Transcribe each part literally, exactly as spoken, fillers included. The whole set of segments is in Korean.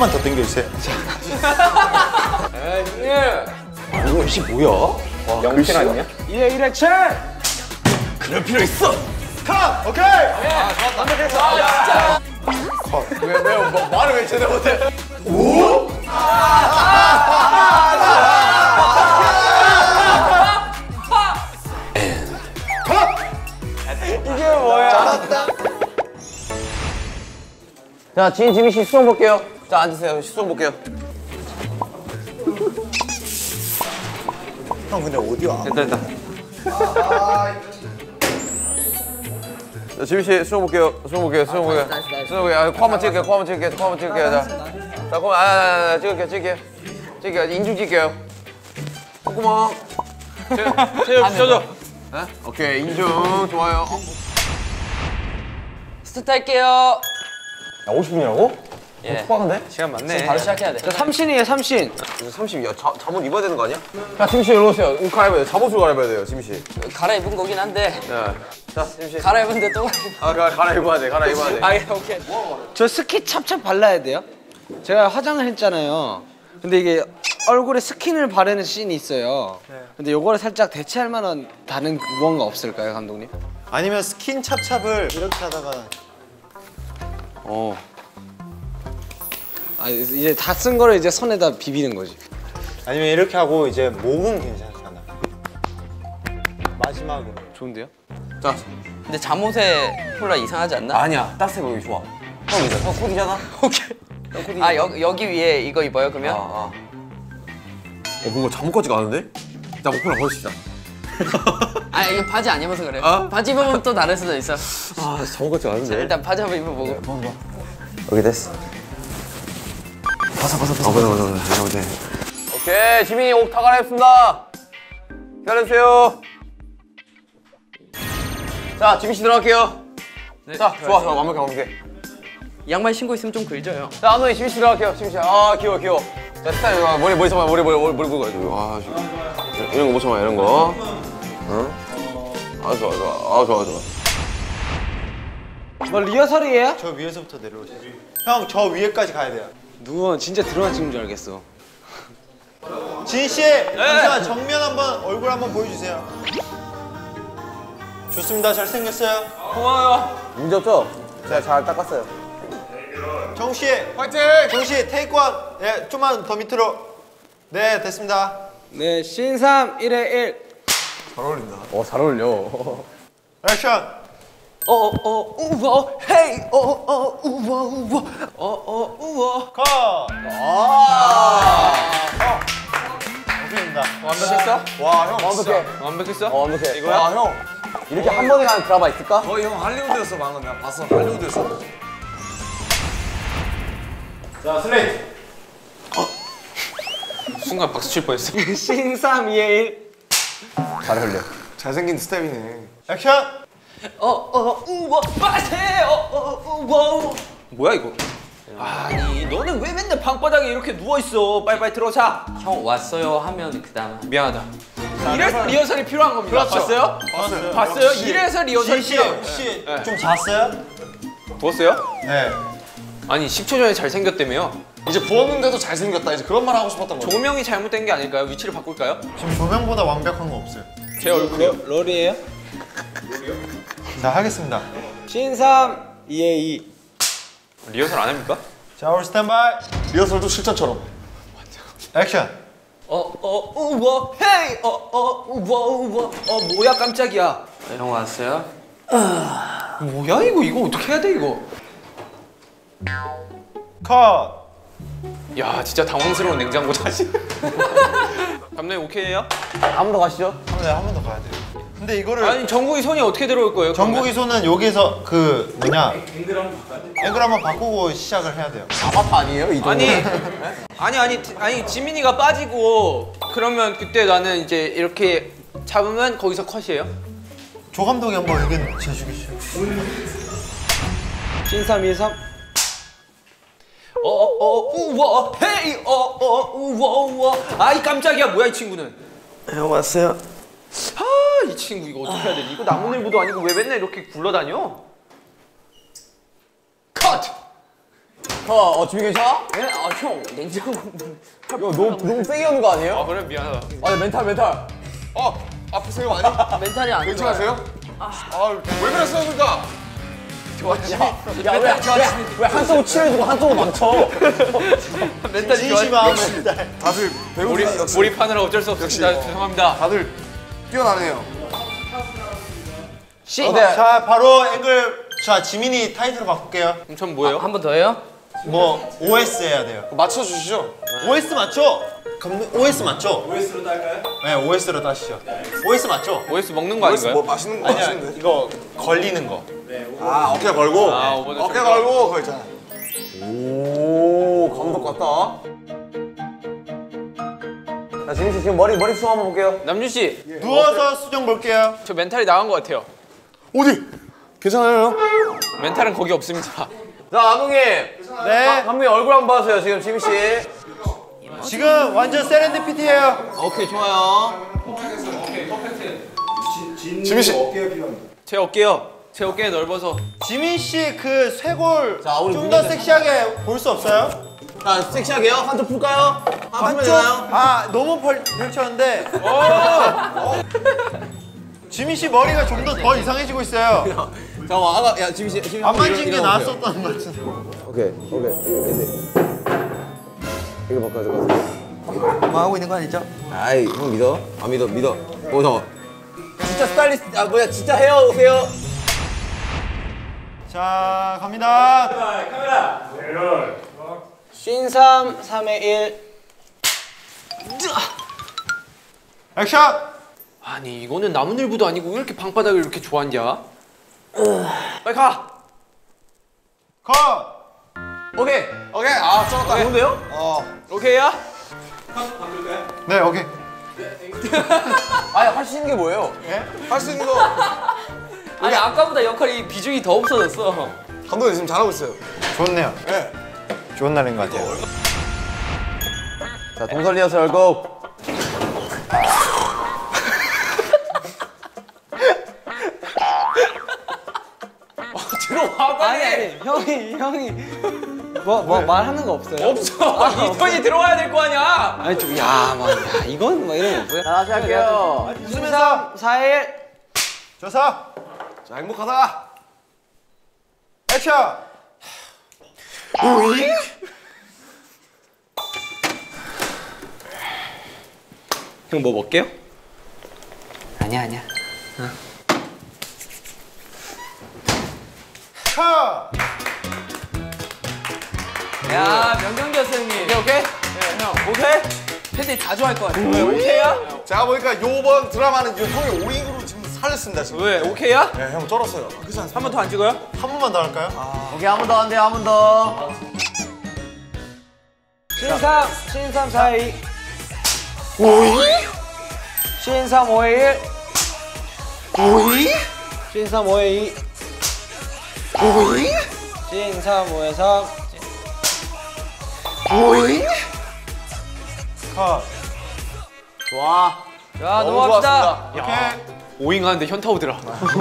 조금만 더 당겨주세요. 에이 형님. 아, 이거 씨 뭐야? 영필 아니냐? 일 회 일 회 칠! 그럴 필요 있어. 컷! 오케이! 아 좋았다. 완벽했어. 아 진짜. 왜, 왜, 뭐, 말을 왜 제대로 못해? 오? 이게 뭐야? 잘한다. 자, 지인 지민 씨 수영 볼게요. 자, 앉으세요. 수영 볼게요. 형 근데 어디 와? 됐다, 됐다. 자, 지민 씨 수영 볼게요. 수영 볼게요. 수영 볼게요. 수영 볼게요. 아, 코 한번 찍을게요. 코 한번 찍을게요. 코 한번 찍을게요. 자, 자, 코, 아, 아, 아, 찍을게요. 찍을게요. 찍을게요. 인중 찍을게요. 콧구멍. 체력 붙여줘. 네? 오케이, 인중 좋아요. 스타트 할게요. 야, 오십 분이라고? 예. 촉박한데? 시간 많네. 바로 시작해야 돼. 자, 삼신이에요, 삼신. 삼십, 야, 자, 잠옷 입어야 되는 거 아니야? 야, 지민 씨, 일로 오세요. 옷 갈아입어야 돼요. 잠옷으로 갈아입어야 돼요, 지민 씨. 갈아입은 거긴 한데. 네. 자, 지민 씨. 갈아입은데 또. 아, 가, 갈아입어야 돼, 갈아입어야 돼. 아, 예, 오케이. 저 스킨 찹찹 발라야 돼요? 제가 화장을 했잖아요. 근데 이게 얼굴에 스킨을 바르는 씬이 있어요. 근데 요거를 살짝 대체할 만한 다른 무언가 없을까요, 감독님? 아니면 스킨 찹찹을 이렇게 하다가 어. 아, 이제 다 쓴 거를 이제 손에다 비비는 거지. 아니면 이렇게 하고 이제 목은 괜찮잖아. 마지막으로. 좋은데요? 자, 근데 잠옷에 콜라 이상하지 않나? 아니야. 따뜻해 보이기 좋아. 형이잖아. 형 코디잖아? 오케이. 아, 여, 여기 위에 이거 입어요, 그러면? 아, 아. 어, 뭔가 잠옷 같지가 않은데? 나 목표랑 벌시자. 아, 이거 바지 안 입어서 그래. 어? 바지 입으면 또 다를 수도 있어. 아, 잠옷 같지가 않은데? 일단 바지 한번 입어보고. 여기 됐어. 바삭바삭. 어, 맞아, 맞아, 맞아. 맞아. 오케이, 지민이 옷 다 갈아입습니다. 기다려주세요. 자, 지민 씨 들어갈게요. 네, 자, 좋아, 좋아. 완벽해, 완벽해. 양말 신고 있으면 좀 글져요. 자, 감독님, 지민 씨 들어갈게요. 지민 씨. 아, 귀여워, 귀여워. 자, 스타일, 아, 머리, 머리 잡아, 머리, 머리, 머리, 머리 보고 가지고. 아, 지금. 이런 거 못 참아, 이런 거. 응? 아, 좋아, 좋아. 아, 좋아, 좋아. 뭐 리허설이에요? 저 위에서부터 내려오세요. 형, 저 위에까지 가야 돼요. 누구 진짜 드러나 찍는 줄 알겠어. 진 씨, 잠시만 정면 한번 얼굴 한번 보여주세요. 좋습니다. 잘생겼어요. 고마워요. 문제 없죠? 제가 잘 닦았어요. 정우 씨, 화이팅! 정우 씨, 테이크 원. 예, 좀만 더 밑으로. 네, 됐습니다. 네, 신삼 일 회 일. 잘 어울린다. 어, 잘 어울려. 액션. 어어 우와 헤이 어어 우와 우와 어어 우와. 컷. 아. 형. 오케이입니다. 완벽했어? 와, 형 완벽해. 완벽했어? 어, 완벽해. 이거야? 아, 형. 이렇게 한 번에 가는 드라마 있을까? 거의 형 할리우드였어 방금 내가 봤어 할리우드였어. 자, 슬레이트. 순간 박수 칠 뻔했어. 신삼 이 회 일. 잘 어울려. 잘생긴 스텝이네. 액션. 어어 우와 빠세 어어 우와. 뭐야 이거? 아니 너는 왜 맨날 방바닥에 이렇게 누워 있어? 빨리빨리 들어자. 형 왔어요 하면 그다음. 미안하다. 이래서 리허설이 필요한 겁니다. 그렇죠. 봤어요? 봤어요. 봤어요? 혹시 이래서 리허설이 씨, 필요. 혹시 좀 잤어요? 부었어요? 네. 아니 십 초 전에 잘생겼다며요? 이제 부었는데도 잘생겼다 이제 그런 말 하고 싶었던 거야. 조명이 잘못된 게 아닐까요? 위치를 바꿀까요? 지금 조명보다 완벽한 거 없어요. 제 얼굴이요? 롤이에요? 자, 하겠습니다. 신삼 이 회 이. 리허설 안 합니까? 자, 우리 스탠바이. 리허설도 실전처럼. 액션. 어어 우와 헤이 어어 우와 우와 어 뭐야 깜짝이야. 형 왔어요? 뭐야 이거 이거 어떻게 해야 돼 이거? 컷. 야 진짜 당황스러운 냉장고 다시. 감독님 오케이예요? 한 번 더 가시죠. 네, 한 번 더 가야 돼요. 근데 이거를 아니 정국이 손이 어떻게 들어올 거예요? 정국이 손은 여기서 그 뭐냐 앵글 한번 바꾸고 시작을 해야 돼요. 아바타 아니에요? 이 정도? 아니 아니 아니 아니 지민이가 빠지고 그러면 그때 나는 이제 이렇게 잡으면 거기서 컷이에요? 조 감독이 한번 의견 제시해주시죠. 신삼 이삼 어어 우와 헤이 어어 우와 우와 아이 깜짝이야 뭐야 이 친구는. 형 왔어요. 아 이 친구 이거 어떻게 해야 되지? 이거 나무늘보도 아니고 왜 맨날 이렇게 굴러다녀? 컷! 어, 지민 괜찮아? 예? 아, 형, 냉장고. 야, 너 너무 세게 하는 거 아니에요? 아, 그래, 미안하다. 아, 아니, 멘탈, 멘탈. 어 아프세요 많이? 멘탈이 안 괜찮으세요? 아왜 그랬어요 그러니까? 야, 왜, 왜, 왜 한쪽을 치료해주고 한쪽을 망쳐? 멘탈이 진심아 좋아. 다들 배우들이 역시 몰입하느라 어쩔 수 없습니다. 역시. 죄송합니다. 다들 뛰어나네요. 씨. 어때? 자 바로 앵글. 자 지민이 타이틀 바꿀게요. 그럼 전 뭐예요? 한 번 더 해요? 뭐 오에스 해야 돼요. 맞춰주시죠. 오에스 맞죠? 감독 오에스 맞죠? 오에스로 딸까요? 네 오에스로 따시죠. 오에스 맞죠? 오에스 먹는 거 아닌가요? 뭐 맛있는 거 아니야 맛있는데. 이거 걸리는 거. 아 어깨 걸고. 아, 오버드 어깨 숄더. 걸고 그거 있잖아. 오, 감독 같다. 자, 지민 씨 지금 머리 머리 수험 한번 볼게요. 남준 씨, 누워서 수정 볼게요. 저 멘탈이 나간 것 같아요. 어디? 괜찮아요? 멘탈은 거기 없습니다. 자, 감독님. 네. 감독님 얼굴 한번 봐주세요. 지금 지민 씨. 지금 완전 세렌디피티예요. 오케이, 좋아요. 지민 씨. 제 어깨요. 제 어깨 넓어서. 지민 씨 그 쇄골 자, 우리 좀 더 섹시하게 볼 수 없어요? 자, 섹시하게요. 한쪽 풀까요? 한쪽 풀면 한쪽? 되나요? 아 너무 펼, 펼쳤는데. 지민 씨 머리가 좀 더 더 이상해지고 있어요. 잠깐만, 아까 야 지민 씨, 지민 안 한번 만진 게 일어나 보세요. 나았었다는 것 같은데. 오케이, 오케이. 이거 이거 바꿔야 될 것 같아. 뭐 하고 있는 거 아니죠? 아이, 형 믿어? 안 믿어, 믿어. 어, 잠깐. 진짜 스타일리스트, 아 뭐야, 진짜 헤어 오세요. 자 갑니다. 쉰삼 삼의 일. 액션. 아니, 이거는 나무늘보도 아니고 왜 이렇게 방바닥을 이렇게 좋아하냐? 빨리 가! 컷. 오케이! 오케이. 아 쩔었다. 좋은데요? 어. 오케이야? 네 오케이. 아니, 할 수 있는 게 뭐예요? 할 수 있는 거. 아니, 아까보다 역할이 비중이 더 없어졌어. 감독님 지금 잘하고 있어요. 좋네요. 네. 좋은 날인 것 같아요. 자, 동선 리허설 고. 들어와, 아니 아니 형이 형이 뭐 뭐 말하는 거 없어요? 없어! 이 턴이 들어와야 될 거 아니야! 아니 좀야막야 이건 뭐 이런 거 없고요. 자, 다시 할게요. 웃으면서 사일. 조사. 자 행복하다. 액션. 형 뭐 먹게요? 아니야 아니야. 컷. 야, 명경기였어, 형님. 오케이, 오케이? 네, 형. 오케이? 팬들이 다 좋아할 것 같아. 왜, 오케이야? 제가 보니까 요번 드라마는 이 형이 오잉으로 지금 살렸습니다 지금. 왜, 오케이야? 네, 형 쩔었어요. 그렇지 않습니까? 한 번 더 안 찍어요? 한 번만 더 할까요? 오케이, 한 번 더 한대요, 한 번 더. 쉰삼 쉰삼 사이. 오이. 쉰삼 오의 일. 오이. 쉰삼 오의 이. 오이. 쉰삼 오의 삼. 오이. 컷. 좋아. 자, 너무 넘어갑시다. 오케이. 오잉 하는데 현타 오더라.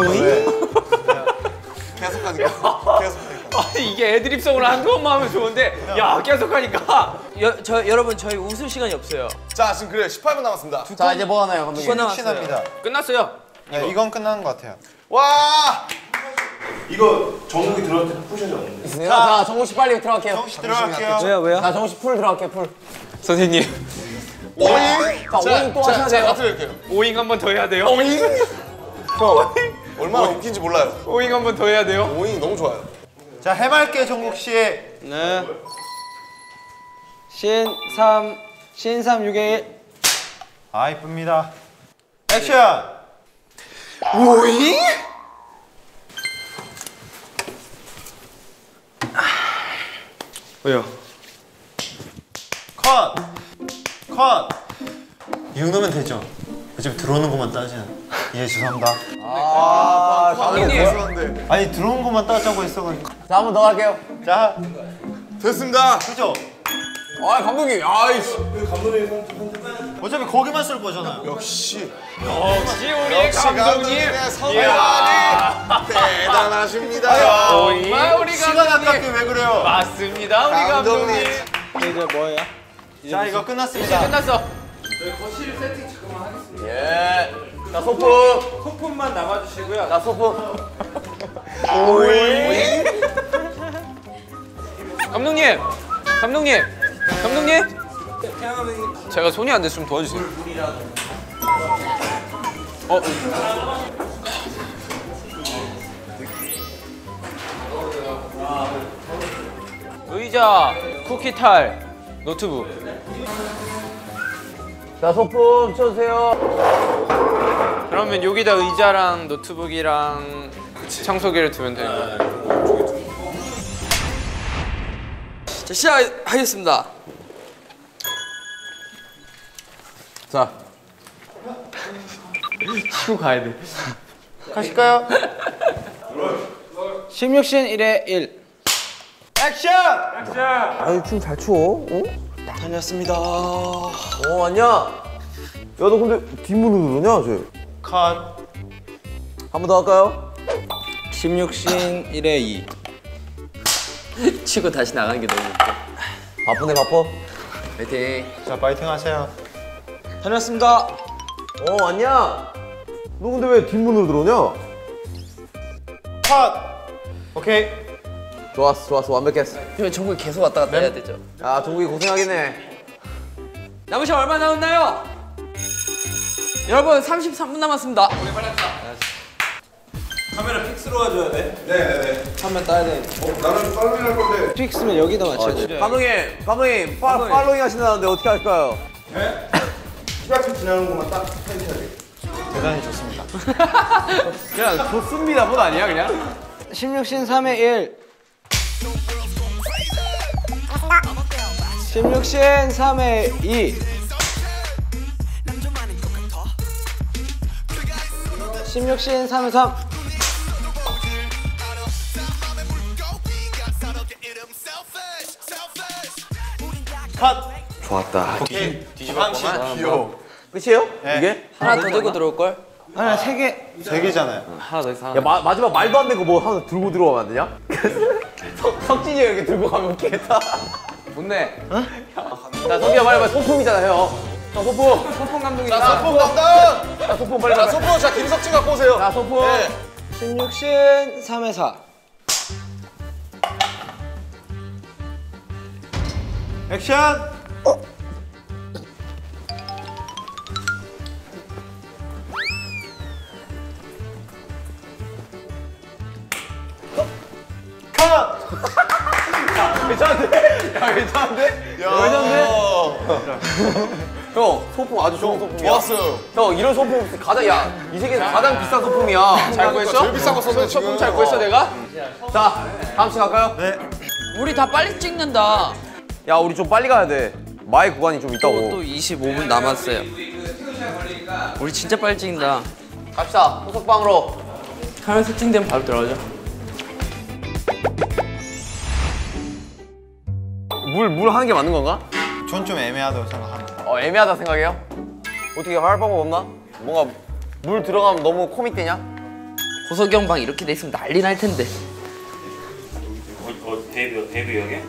계속 하니까. 계속 하니까. 아니, 이게 애드립성으로 한 번만 하면 좋은데, 야, 계속 하니까. 여, 저, 여러분, 저희 웃을 시간이 없어요. 자 지금 그래 십팔 분 남았습니다. 자, 이제 뭐 하나요, 감독님? 끝나- 신납니다. 끝났어요. 네, 이건 끝난 것 같아요. 와. 자, 자, 정우 씨 빨리 들어갈게요. 정씨 들어갈게요. 왜요 왜요? 자, 정우 씨 풀 들어갈게요, 풀. 선생님, 오잉. 자, 오잉 또 하셔야 돼요. 맡을게요. 오잉 한 번 더 해야 돼요. 오잉. 형 얼마나 웃긴지 몰라요. 오잉 한 번 더 해야 돼요. 오잉 너무 좋아요. 자 해맑게 정국 씨. 네. 쉰삼 쉰삼 육의 일. 아 이쁩니다. 액션. 오잉? 왜요? 컷. 컷. 이 정도면 되죠. 어차피 들어오는 것만 따지는. 예 죄송합니다. 아, 감독님. 죄송한데. 아니 들어온 것만 따자고 했어가지고. 자, 한 번 더 갈게요. 자 됐습니다. 그죠? 아, 감독님. 아이씨. 어차피 거기만 쓸 거잖아요. 역시 역시 우리의 역시 감독님. 감독님의 성관이 대단. 대단하십니다. 정말 우리 시간 감독님. 아깝게 왜 그래요? 맞습니다, 우리 감독님. 감독님. 이제 뭐예요? 자 이거 끝났습니다. 끝났어. 예. 자 소품. 소품만 남아주시고요. 자 소품. 감독님, 감독님, 감독님. 제가 손이 안 돼서 좀 도와주세요. 어. 의자, 쿠키 탈, 노트북. 자 소품 쳐주세요. 그러면 여기다 의자랑 노트북이랑 청소기를 두면 되는 거예요. 자, 시작하겠습니다. 자. 치고 가야 돼. 가실까요? 십육 신 일에 일. 액션! 아유 춤 잘 춰. 어? 다녔습니다. 어 왔냐? 야 너 근데 뒷문으로 그러냐 쟤? 컷. 한 번 더 할까요? 십육 신 일에 이. 치고 다시 나가는 게 너무 웃겨. 바쁘네 바빠. 파이팅. 자 파이팅 하세요. 다녔습니다. 어 왔냐? 너 근데 왜 뒷문으로 들어오냐? 컷. 오케이. 좋았어 좋았어 완벽했어. 이거 정국이 계속 왔다 갔다 해야 되죠. 야 종국이 고생하겠네. 남은 시간 얼마 남았나요? 여러분 삼십삼 분 남았습니다. 픽스면 여기다 맞춰야 돼. 감독님 감독님 파, 팔로잉 하신다는데 어떻게 할까요? 시각점 지나는 것만 딱 펼쳐야 돼. 대단히 좋습니다. 그냥 좋습니다 뭐 아니야 그냥? 십육 신 삼에 일. 십육 신 삼에 이. 십육 신 삼에 삼. 컷. 좋았다. 오케이. 뒤집어만. 귀여워. 끝이에요? 네. 이게? 하나 더 들고 들어올 걸? 아니 세 개. 세 개잖아요. 하나 더 있어. 야 마, 마지막 말도 안 되고 뭐 하나 들고 들어가면 안 되냐? 석, 석진이 이렇게 들고 가면 웃기겠다. 뭔데? 자 석진아 빨리 빨리 소품이잖아 형. 자 소품. 소풍 감독이. 자, 소품 담당. 자 소품 빨리 자, 빨리. 소품 자 김석진 갖고 오세요. 자 소품. 네. 십육 신 삼에 사. 액션. 컷. 괜찮은데? 야 괜찮은데? 괜찮은데? 형 소품 아주 좋은 소품이야. 좋았어요. 형 이런 소품 가장 야이 세계에서 가장 비싼 소품이야. 잘 구했어? 제일 비싼 거 썼네 지금. 소품 잘 구했어 내가? 자 다음 시 갈까요? 네. 우리 다 빨리 찍는다. 야 우리 좀 빨리 가야 돼. 마의 구간이 좀 있다고. 또 이십오 분 남았어요. 우리 진짜 빨리 찍는다. 갑시다 호석방으로. 카메라 세팅되면 바로 들어가죠. 물 물 하는 게 맞는 건가? 전 좀 애매하다고 생각합니다. 어 애매하다 생각해요? 어떻게 할 방법 없나? 뭔가 물 들어가면 너무 코믹되냐? 호석이 형 방 이렇게 돼 있으면 난리 날 텐데. 어, 데뷔, 데뷔형에?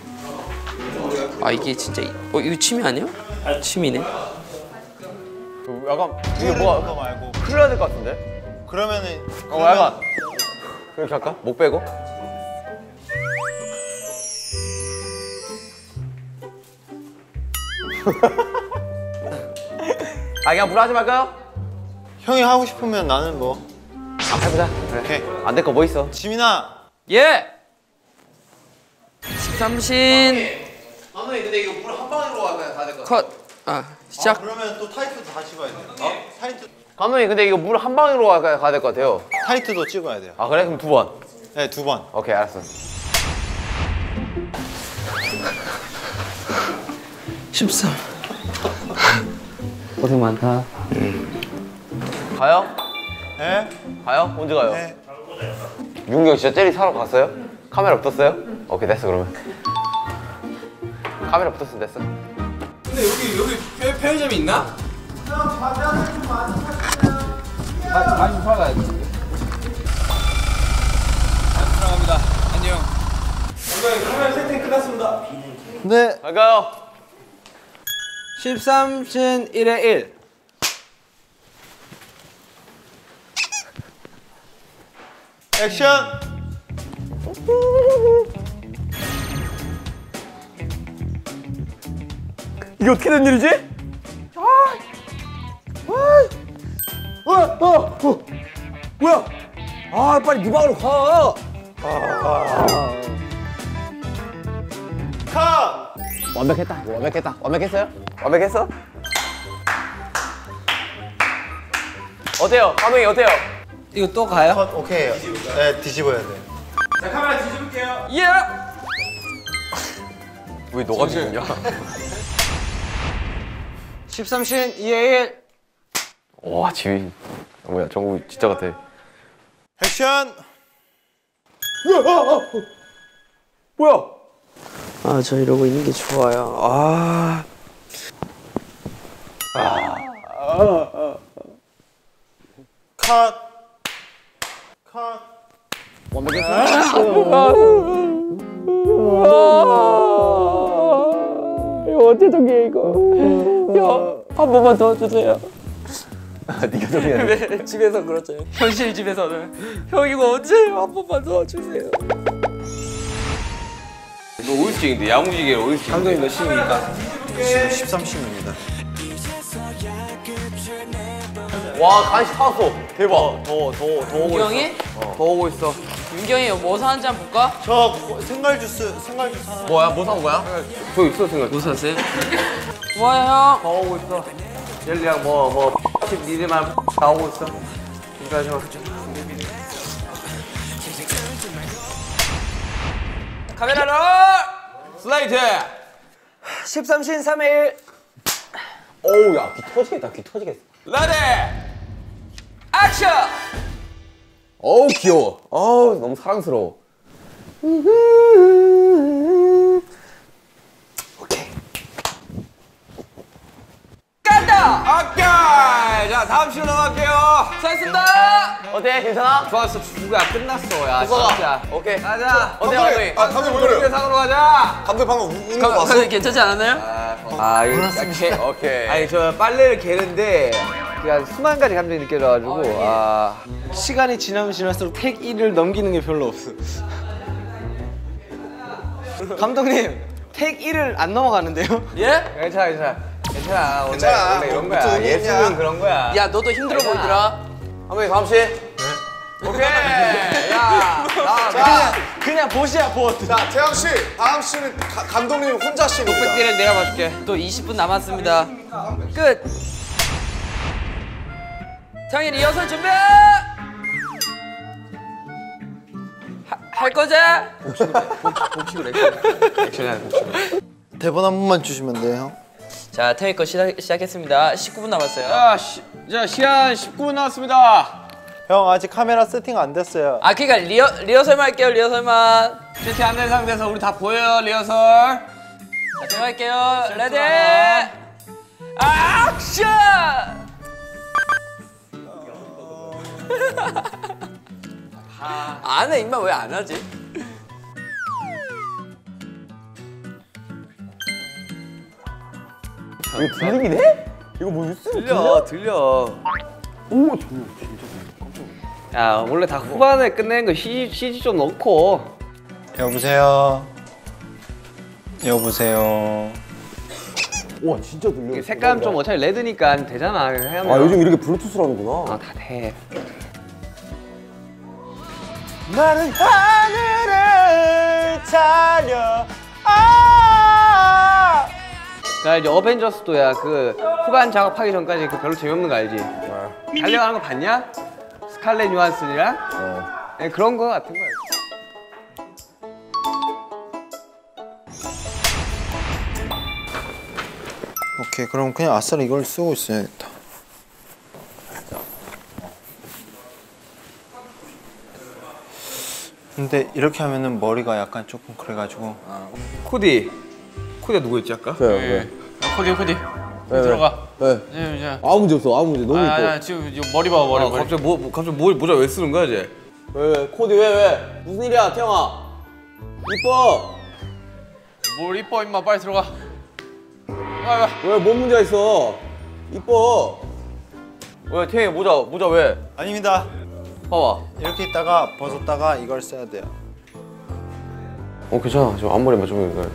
아 이게 진짜 이- 어 이거 취미 아니야? 취미네. 약간 이게 거 뭐가 말고. 흘러야 될 것 같은데? 그러면은. 어 약간 그렇게 할까? 목 빼고? 아 그냥 물 하지 말까요? 형이 하고 싶으면 나는 뭐. 아 해보자. 그래. 오케이. 안 될 거 뭐 있어? 지민아. 예. 십삼 신 감독님 근데 이거 물 한 방으로 가면 다 될 것 같아. 컷. 아 시작. 그러면 또 타이트도 다 찍어야 돼요. 어? 타이트. 감독님 근데 이거 물 한 방으로 가야 될 것 같아요. 타이트도 찍어야 돼요. 아 그래? 그럼 두 번. 네, 두 번. 오케이 알았어. 십삼. 고생 많다. 가요? 네? 가요? 언제 가요? 네. 윤기 형 진짜 젤리 사러 갔어요? 카메라 붙었어요? 오케이 됐어 그러면. 카메라 붙었으면 됐어. 근데 여기 여기 편- 편의점이 있나? 많이 사가야지. 네. 갈까요? 십삼 신 일의 일. 액션. 이게 어떻게 된 일이지? 아, 아, 어, 어, 뭐야? 아, 빨리 네 방으로 가. 컷. 완벽했다. 완벽했다. 완벽했어요? 완벽했어? 어때요? 감독님 어때요? 이거 또 가요? 컷. 오케이. 네, 뒤집어야 돼. 예! 왜 너가 뒤집냐? 십삼 신 이의 일. 와, 지휘. 뭐야, 정국 진짜 같아. 액션. 뭐야? 아, 저 이러고 있는 게 좋아요. 아. 컷. 컷. 이거 어떻게 정해 이거? 형, 한 번만 더 주세요. 네가 정해야 돼. 집에서 그렇죠. 현실 집에서는 형 이거 언제 한 번만 더 주세요. 너 오일증인데 야무지게 오일증. 감독님 몇 신입니까? 지금 십삼 신입니다. 와, 간식 사왔어. 대박. 더, 더, 더 오고 윤경이? 있어. 더 오고 있어. 윤경이 뭐 사는지 한번 볼까? 저 생갈 주스, 생갈 주스 하나. 뭐야, 뭐 산 거야? 저 있어, 생각. 뭐 샀어요? 고마워요 형. 더 오고 있어. 젤리랑 뭐, 뭐, 칩 니들만 다 오고 있어. 그러니까 저. 카메라로 슬라이드! 십삼 신 삼의 일. 어우, 야, 귀 터지겠다, 귀 터지겠어. 레디 액션. 어우, 귀여워. 어우, 너무 사랑스러워. 오케이. 간다. 오케이! 자, 다음 시로 넘어갈게요. 수고하셨습니다. 어때? 괜찮아? 좋았어. 주가 끝났어. 야, 오빠가. 진짜. 오케이. 가자. 어때, 감독님? 아, 감독님 왜 그래요? 상으로 가자. 감독 방금 우- 우는 거 가- 봤어? 가- 괜찮지 않았나요? 아, 이거 오케이. 오케이. 아니 저 빨래를 개는데 그냥 수만 가지 감정이 느껴져가지고 아 시간이 지나면 지날수록 택 일을 넘기는 게 별로 없어. 감독님 택 일을 안 넘어가는데요? 예? 괜찮아 괜찮아 괜찮아 원래, 괜찮아. 원래 이런 뭐 거야 무슨 예술은 일이냐. 그런 거야. 야 너도 힘들어 보이더라. 감독님, 다음 시. 네. 오케이. 야, 나 자, 그냥 보시야 보트. 자, 태양 씨, 다음 씨는 가- 감독님 혼자 씬입니다. 를 내가 봐줄게. 또 이십 분 남았습니다. 끝. 장인 리허설 준비. 하, 할 거지? 복식을 액션이야 복식. 대본 한 번만 주시면 돼요, 형. 자 태희 거 시작, 시작했습니다. 십구 분 남았어요. 자, 시, 자 시간 십구 분 남았습니다. 형 아직 카메라 세팅 안 됐어요. 아 그니까 리허, 리허설만 할게요. 리허설만. 세팅 안 된 상태에서 우리 다 보여요 리허설. 자 들어갈게요. 레디 액션. 안 해 임마 왜 안 하지? 이거 들리긴 해? 이거 뭐 뉴스? 들려 들려. 오, 정말 진짜. 야 원래 다 후반에 끝내는 거 씨지 씨지 좀 넣고. 여보세요. 여보세요. 와, 진짜 들려. 색감 좀 어차피 레드니까 되잖아. 하면. 아, 요즘 이렇게 블루투스라는구나. 아, 다 돼. 나는 하늘을 달려. 아! 그러니까 이제 어벤져스도야 그 후반 작업하기 전까지 그 별로 재미없는 거 알지? 달려가는 거 봤냐? 스칼렛 요한슨이랑 네, 그런 거 같은 거야. 오케이, 그럼 그냥 아싸리 이걸 쓰고 있어야겠다. 근데 이렇게 하면은 머리가 약간 조금 그래가지고. 코디. 코디가 누구였지 아까? 왜? 코디 코디 왜? 들어가. 왜? 네, 자. 아무 문제 없어, 아무 문제. 너무 아, 이뻐. 아, 지금 이거 머리 봐 머리 아, 머리. 갑자기 뭐 갑자기 뭐 모자 왜 쓰는 거야 이제? 왜, 왜? 코디 왜, 왜? 무슨 일이야, 태영아? 이뻐. 뭘 이뻐 임마 빨리 들어가. 왜 뭔 문제가 있어? 이뻐. 왜 태희 모자 모자 왜? 아닙니다. 봐봐. 이렇게 있다가 벗었다가 이걸 써야 돼요. 어 괜찮아. 저 앞머리만 좀 이거.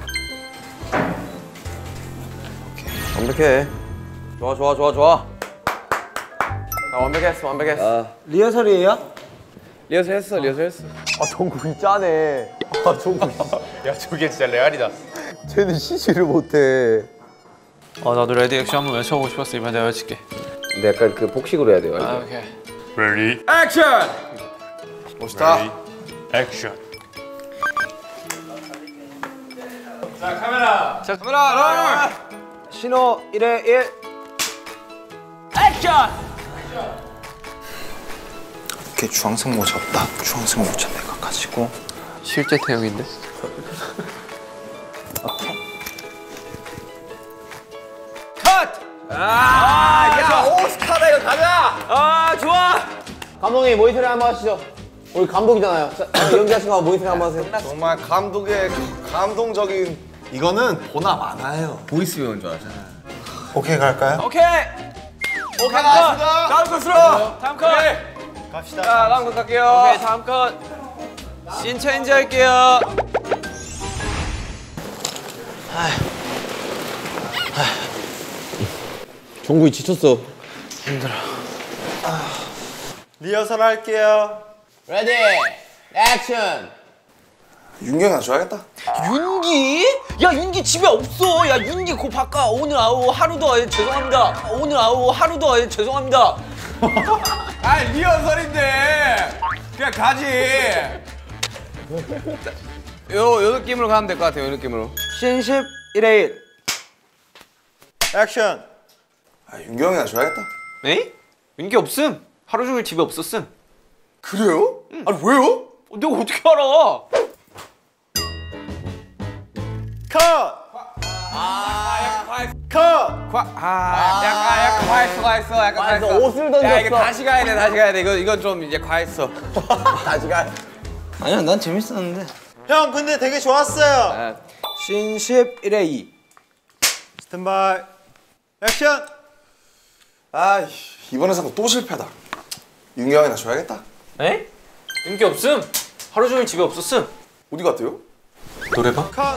완벽해. 좋아 좋아 좋아 좋아. 나 완벽했어 완벽했어. 리허설이에요? 리허설 했어 리허설 했어. 아 정국이 짜네. 아 정국이. 야 저게 진짜 레알이다. 쟤는 시시를 못해. 아 나도 레디 액션 한번 외쳐보고 싶었어. 이번 내가 외칠게. 근데 약간 그 복식으로 해야 돼요. 아 오케이. Ready? 액션. 멋있다. 액션. 자 카메라. 자 카메라. 롤. 신호 일에 일. 액션. 이렇게 주황색 모자 없다. 주황색 모자 내가 가지고. 실제 태형인데. 아, 야, 오스카다 이거 가자. 아, 좋아. 감독님 모니터링 한번 하시죠. 우리 감독이잖아요. 자, 연기하신 거 모니터링 한번 하세요. 정말 감독의 감동적인 이거는 보나 마나요. 보이스 배우인 줄 알았잖아. 오케이 갈까요? 오케이. 오케이 컷. 다음 컷으로. 다음 컷. 갑시다. 자, 다음 컷 갈게요. 오케이 다음 컷. 씬 체인지 할게요. 종국이 지쳤어. 리허설 할게요. 레디, 액션. 윤경이 줘야겠다. 윤기? 야 윤기 집에 없어. 야 윤기 곧 바꿔. 오늘 아우 하루 더 예, 죄송합니다. 오늘 아우 하루 더 예, 죄송합니다. 아 리허설인데 그냥 가지. 요, 요 느낌으로 가면 될 것 같아요. 요 느낌으로. 신십 일에 일. 액션. 아, 윤경이나 줘야겠다. 에이? 윤기 없음. 하루 종일 집에 없었음. 그래요? 아니 왜요? 어, 내가 어떻게 알아? 컷. 컷. 과, 아, 약간 약간 과했어, 과했어, 약간 과했어. 옷을 던졌어. 야 이거 다시 가야 돼, 다시 가야 돼. 이거 이건 좀 이제 과했어. 다시 가. 아니야, 난 재밌었는데. 형 근데 되게 좋았어요. 신십 일에 이. 스탠바이. 액션. 아, 이번에 자꾸 또 실패다. 윤경이나 줘야겠다. 에? 윤기 없음. 하루 종일 집에 없었음. 어디 갔대요? 노래방? 컷.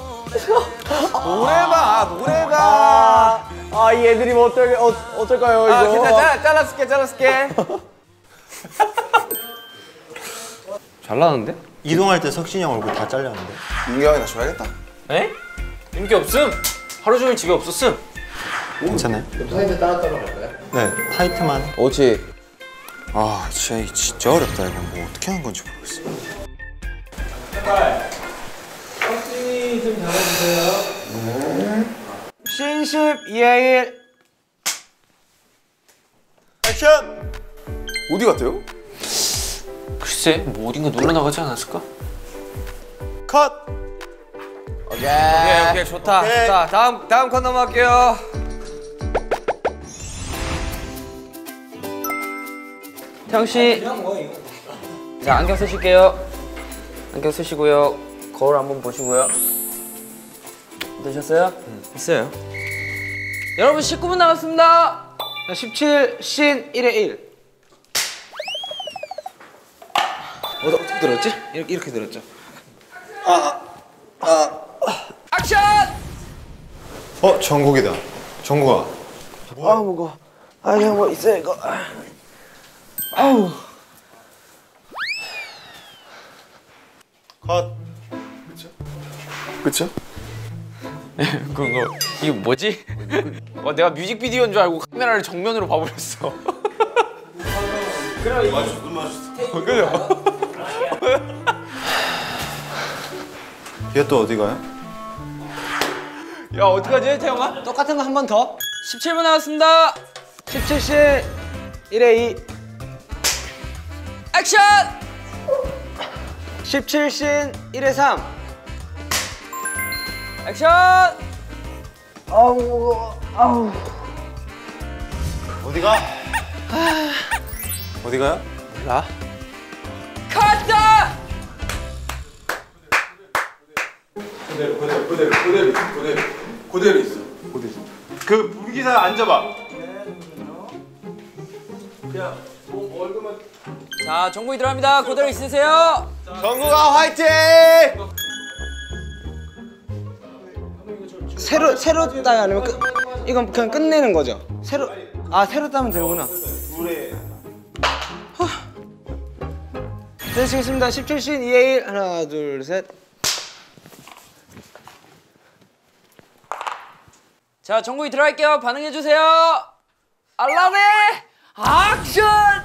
노래방, 노래방. 아, 이 애들이 뭐 어떨, 어, 어떨까요, 이거? 아, 괜찮아. 잘라줄게, 잘라줄게. 잘 나왔는데? 이동할 때 석진이 형 얼굴 다 잘렸는데. 윤경이나 줘야겠다. 에? 윤기 없음. 하루 종일 집에 없었음. 괜찮아요? 타이트 따라 따라 갈까요? 네, 타이트만. 옳지. 아, 진짜 진짜 어렵다 이거. 뭐 어떻게 하는 건지 모르겠어. 신십 이에 일. 액션. 어디 갔대요? 글쎄, 뭐 어딘가 놀러 나가지 않았을까? 컷. 오케이, 오케이, 오케이, 좋다. 오케이. 자, 다음, 다음 컷 넘어갈게요. 태영 씨. 자 안경 쓰실게요. 안경 쓰시고요. 거울 한번 보시고요. 되셨어요? 있어요. 여러분 십구 분 남았습니다. 십칠 신 일에 일. 어, 어떻게 들었지? 이렇게, 이렇게 들었죠. 액션! 어, 정국이다. 정국아. 아, 무거워. 아, 그냥 뭐 있어요, 이거. 아우. 컷. 그쵸? 그거 이게 뭐지? 어, 내가 뮤직비디오인 줄 알고 카메라를 정면으로 봐버렸어. 그죠? 얘 또 어디 가요? 야 어떡하지 태영아? 똑같은 거 한 번 더. 십칠 분 남았습니다. 십칠 신 일에 이. 액션! 십칠 신 일에 삼. 액션! 아우, 무거워. 아우. 어디 가? 어디 가요? 컷다! 그대로 그대로 그대로 그대로 그대로 그대로 있어. 그대로. 그 부기사 앉아봐. 자, 정국이 들어갑니다. 그대로 있으세요. 정국아 화이팅! 새로 새로 따야 아니면 끝 이건 그냥 끝내는 거죠. 새로 아 새로 따면 되는구나. 되시겠습니다. 십칠 신 이에 일 하나 둘 셋. 자, 정국이 들어갈게요. 반응해 주세요. 알라네 액션.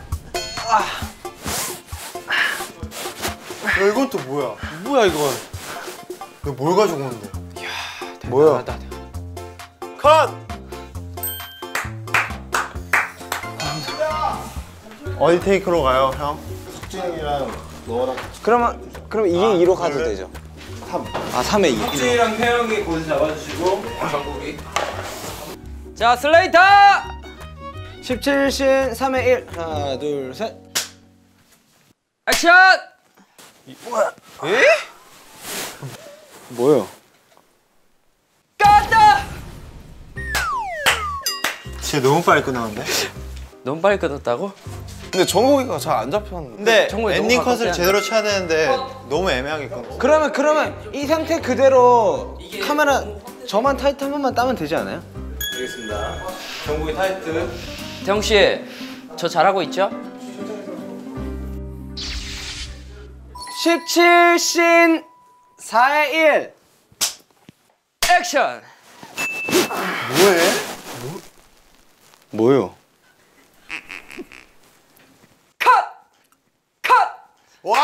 야, 이건 또 뭐야? 뭐야 이건? 너 뭘 가지고 오는데? 뭐야? 컷! 어디 테이크로 가요, 형? 숙진이랑 너랑 그러면 그럼 이에 이로 가도 되죠? 삼. 아 삼에 이. 숙진이랑 태영이 고지 잡아주시고 정국이. 자, 슬레이터. 십칠 신 삼에 일 하나 둘 셋. 액션. 뭐요? 깠다. 진짜 너무 빨리 끝나는데? 너무 빨리 끝났다고? 근데 정국이가 잘 안 잡혔는데. 근데 정국이 엔딩 너무 컷을 가깝지 제대로 쳐야 되는데 너무 애매하게 끊었어. 그러면 그러면 이 상태 그대로 카메라 저만 타이트 한 번만 따면 되지 않아요? 알겠습니다. 정국이 타이트. 태영 씨, 저 잘하고 있죠? 십칠 신 사에 일. 액션. 뭐해? 뭐요? 컷. 컷. 와!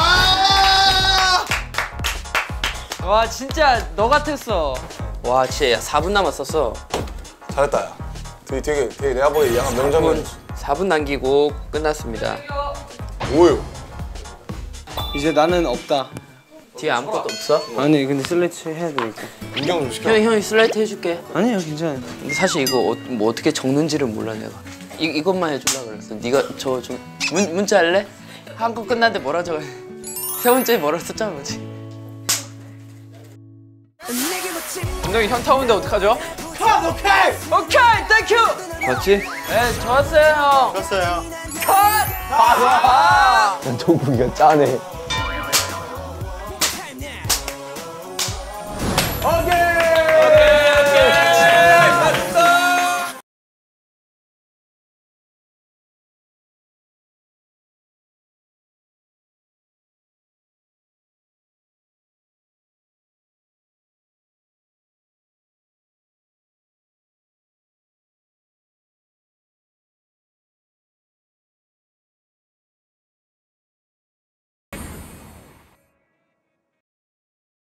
와, 진짜 너 같았어. 와, 진짜 사 분 남았었어. 잘했다 야. 되게 되게 되게 내가 보기에 약간 명장면. 사 분 남기고 끝났습니다. 뭐요? 이제 나는 없다. 뒤에 아무것도 없어? 아니 근데 슬래치 해야 되니까. 인경 좀 시켜. 형이 형이 슬라이트 해줄게. 아니요 괜찮아요. 근데 사실 이거 어, 뭐 어떻게 적는지를 몰라 내가. 이 이것만 해주려 그랬어. 네가 저 좀 문자 할래? 한 건 끝났는데 뭐라 적어? 세 번째 뭐라 썼잖아 뭐지? 감독이 현타 오는데 어떡하죠? 컷! 오케이! 오케이! 땡큐! 맞지? 네, 좋았어요 형. 컸어요. 컷! 정국이가 짜네.